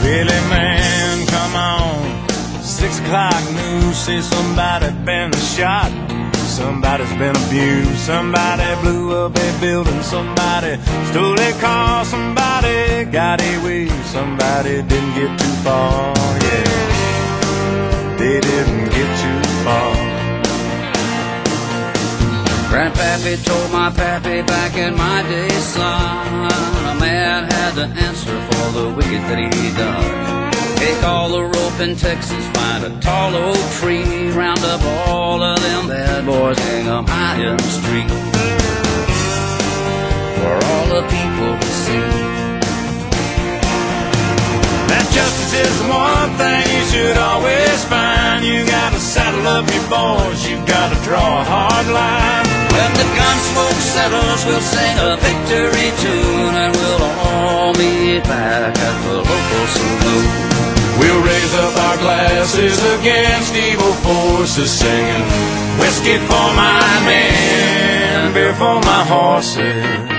Billy man, come on. 6 o'clock news say somebody been shot. Somebody's been abused. Somebody blew up a building. Somebody stole a car. Somebody got away. Somebody didn't get too far. Yeah, they didn't get too far. Grandpappy told my pappy back in my day, son, a man had to answer for the wicked that he done. Take all the rope in Texas, find a tall old tree, round up all of them bad boys, hang 'em high in the street for all the people to see. That justice is the one thing you should always find. You gotta saddle up your boys, you gotta draw a hard line. When the gun smoke settles, we'll sing a victory tune, and we'll all meet back at the local saloon. We'll raise up our glasses against evil forces, singing whiskey for my men, beer for my horses.